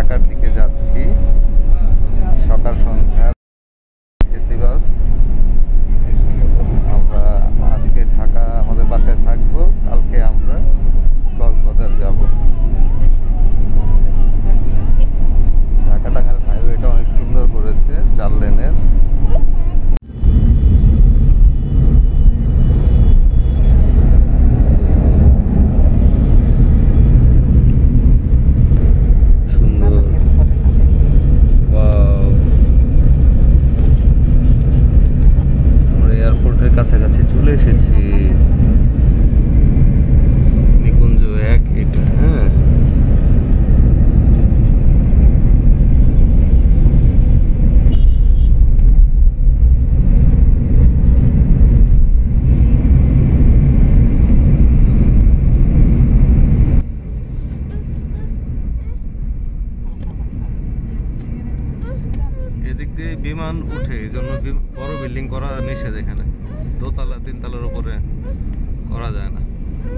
ঢাকার দিকে যাচ্ছি। সকাল সন্ধ্যা এসি বাস। আমরা আজকে ঢাকা আমাদের বাসায় থাকবো, কালকে আমরা কক্সবাজার যাব। ঢাকা টাঙ্গাইল হাইওয়েটা অনেক সুন্দর করেছে, 4 লেনের। কাছাকাছি চলে এসেছি। নিকুঞ্জ 1 এটা। হ্যাঁ, এদিক দিয়ে বিমান উঠে, এই জন্য বড় বিল্ডিং করা নিষেধ এখানে। 2 তলা 3 তলার উপরে করা যায় না।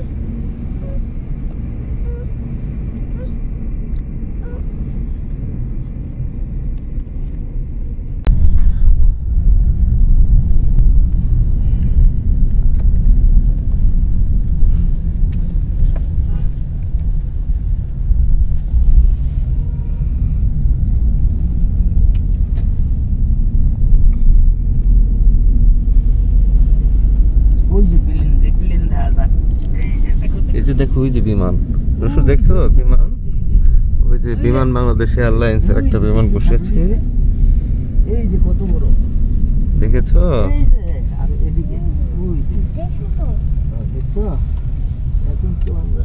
এই যে দেখো, ওই যে বিমান, রসুর দেখছো বিমান? ওই যে বিমান বাংলাদেশ এয়ারলাইন্স এর একটা বিমান বসেছে। এই যে কত বড়, দেখেছো? এই যে আর এদিকে ওই যে দেখছো। এখন তো আমরা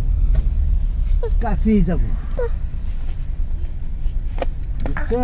কাছেই যাব, বুঝছো?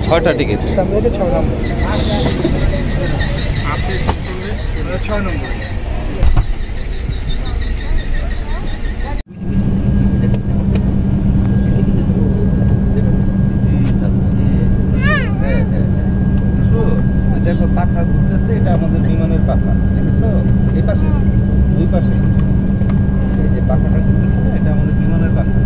কয়টা টিকিট? সামনে এটা 6 নম্বর। আপনি 6 নম্বর। দেখো পাখা ঘুরতেছে, এটা আমাদের বিমানের পাখা, দেখেছো? এই পাশে, দুই পাশে এই যে পাখাটা ঘুরতেছে না, এটা আমাদের বিমানের পাখা।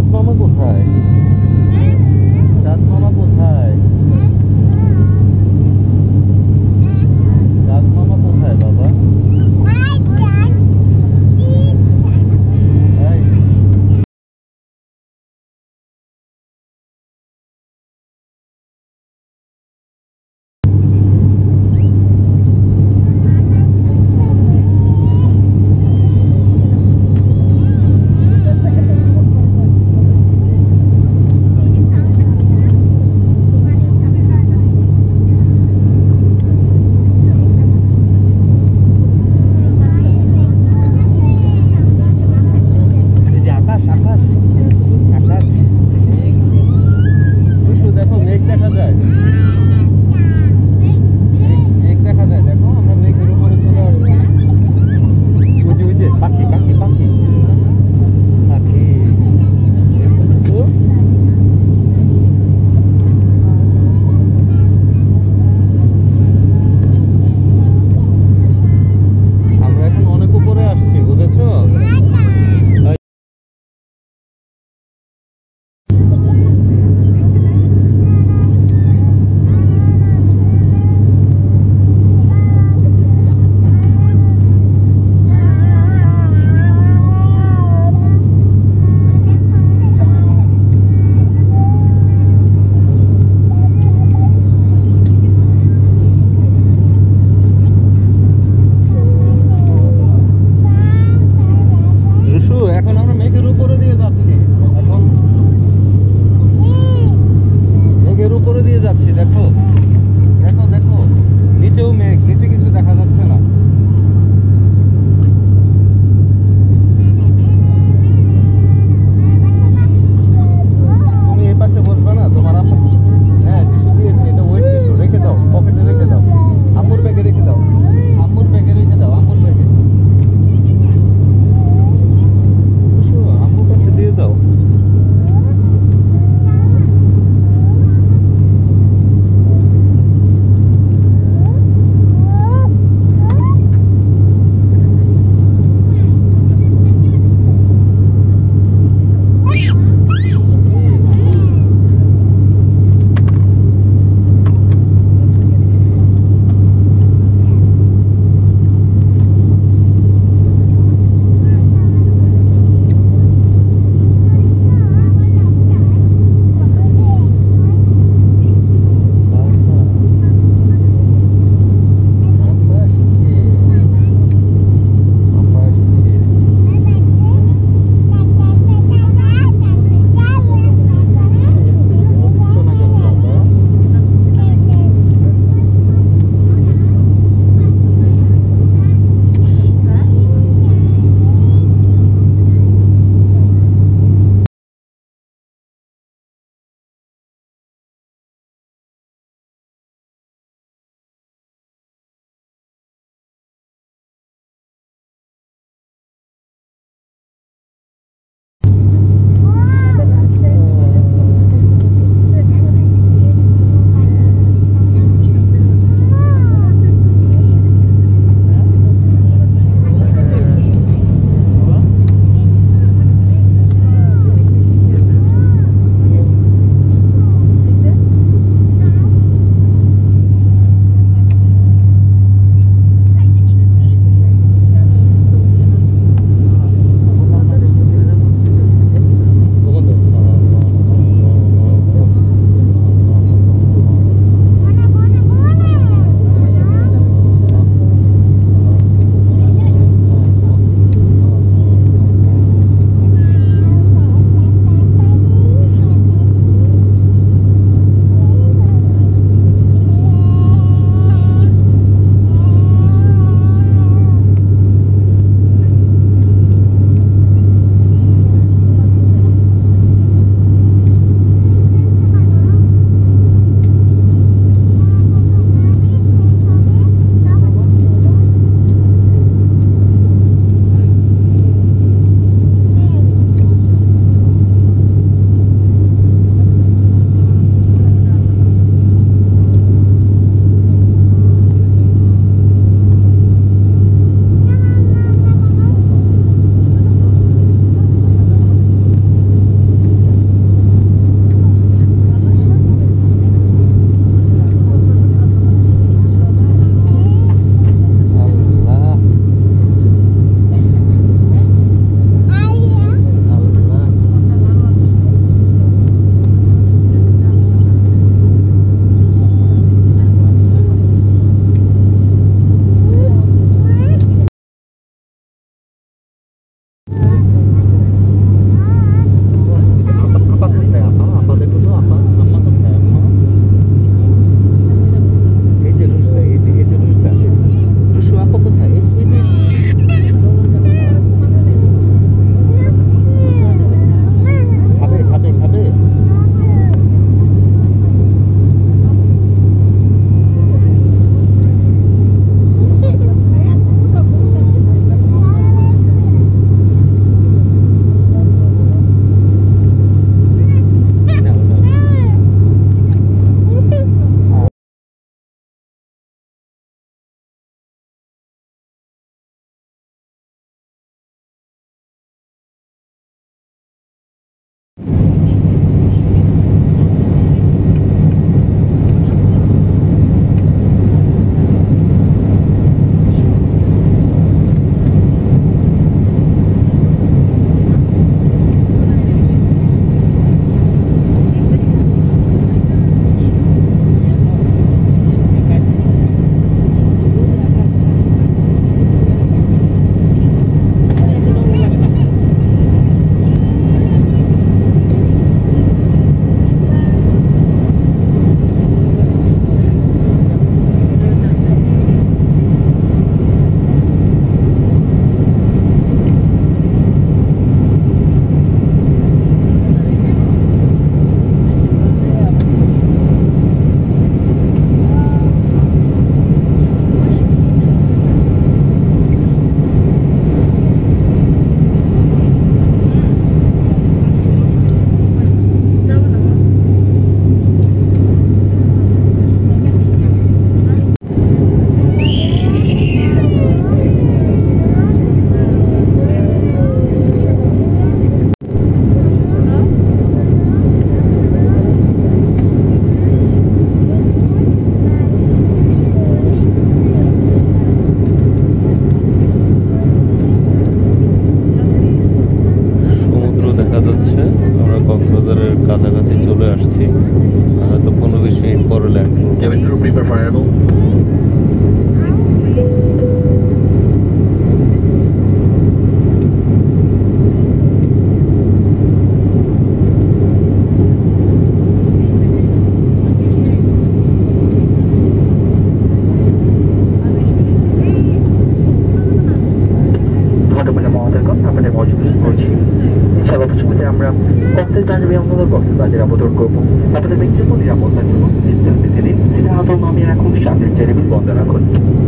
মামা কোথায়? চাঁদ মামা কোথায়? চাঁদ মামা কোথায় বাবা? এই, কাছাকাছি চলে আসছি, হয়তো 15-20 মিনিট পরে ল্যান্ড করবো। Cabin crew prepare for arrival. আপনাদের মর্যাদা করছি। সর্বপ্রথমে আমরা কক্সবাজার বিমানবন্দর কক্সবাজারে অবতরণ করবো। আপনাদের ব্যক্তিগত নিরাপত্তার জন্য সিট বেল্ট বেঁধে নিন, সিটের হাতল নামিয়ে রাখুন, সামনের টেবিল বন্ধ রাখুন।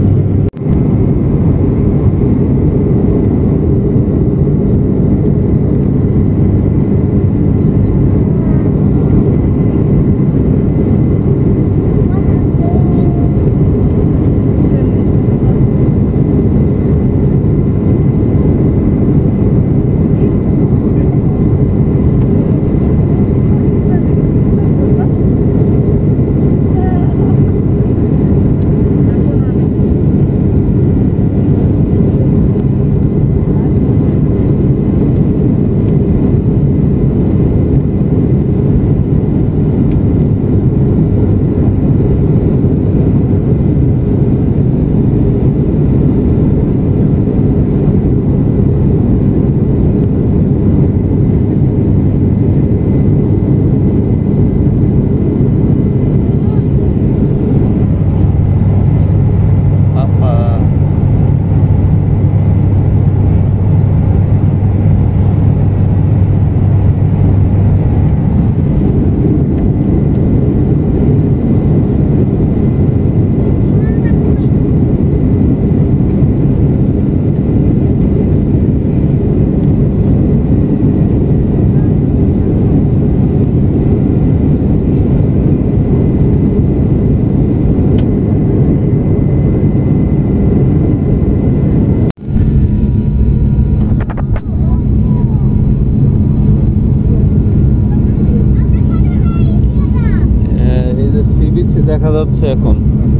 দেখা যাচ্ছে এখন।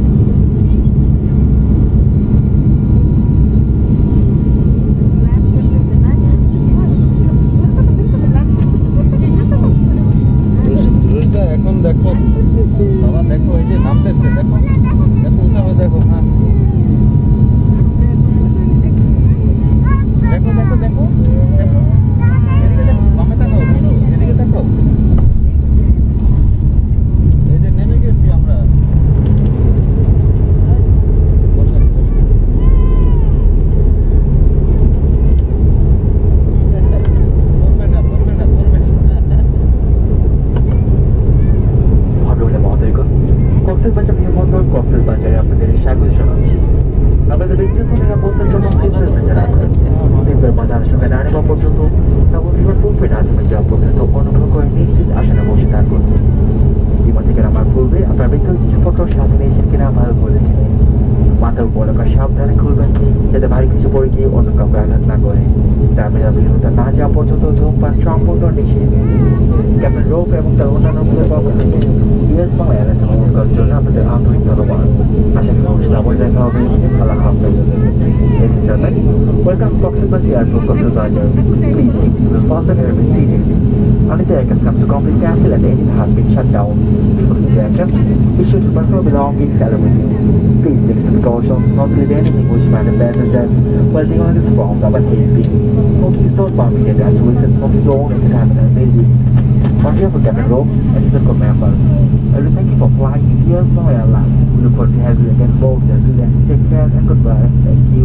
রুশদা এখন দেখো বাবা, দেখো এই যে নামতেছে, দেখো দেখো উঠাবে, দেখো হ্যাঁ দেখো দেখো দেখো দেখো, এদিকে দেখো, বামে দেখো, এদিকে দেখো, এই যে নেমে গেছি আমরা। কক্সবাজার বিমানবন্দর কক্সবাজারে আপনাদের স্বাগত জানাচ্ছি। আপনাদের ব্যক্তিগত নিরাপত্তার জন্য সিটবেল্ট রাখুন। সিটবেল্ট বাঁধার সঙ্গে না নেওয়া পর্যন্ত এবং বিমান পূর্বে না নেমে যাওয়া পর্যন্ত অনুগ্রহ করে নিশ্চিত আসনে বসে থাকুন। বিমান থেকে নামার পূর্বে আপনার ব্যক্তিগত জিনিসপত্র সাথে নিয়েছেন কিনা ভালো করে দেখে নিন। মাথার উপরকার সাবধানে খুলবেন যাতে ভারী কিছু পড়ে গিয়ে অন্য কাউকে আঘাত না করে। টার্মিনাল বিলুতা না যাওয়া পর্যন্ত ধূমপান সম্পূর্ণ নিষেধ। ক্যাপ্টেন রোপ এবং তার অন্যান্য পক্ষে ইউএস বাংলা এয়ারলাইন্স ভ্রমণ করার জন্য আপনাদের আন্তরিক ধন্যবাদ। আশা করি ভবিষ্যতে আবার দেখা হবে। আল্লাহ হাফেজ। Ladies and gentlemen, welcome to Coxsazar Airport, Coxsazar. Please keep the fasten and remain seated. Only the aircraft comes to complete cancel and the engine has been shut down. Before the aircraft, be sure to personal belongings and with you. Please take some precautions not to leave anything which might have passengers while the on is formed of a taping. Smoking is not permitted as to recent smoking zone in the terminal building. On behalf of Captain Rope and the crew members, I will thank you for flying with Bangla Airlines. We look forward to having you again both. Take care and goodbye. Thank you.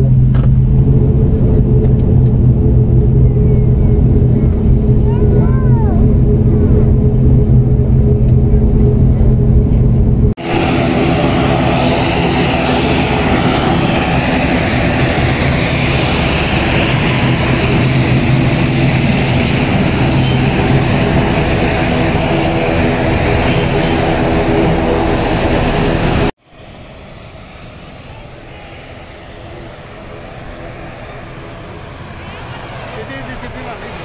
এটাই দিতে দিলাম।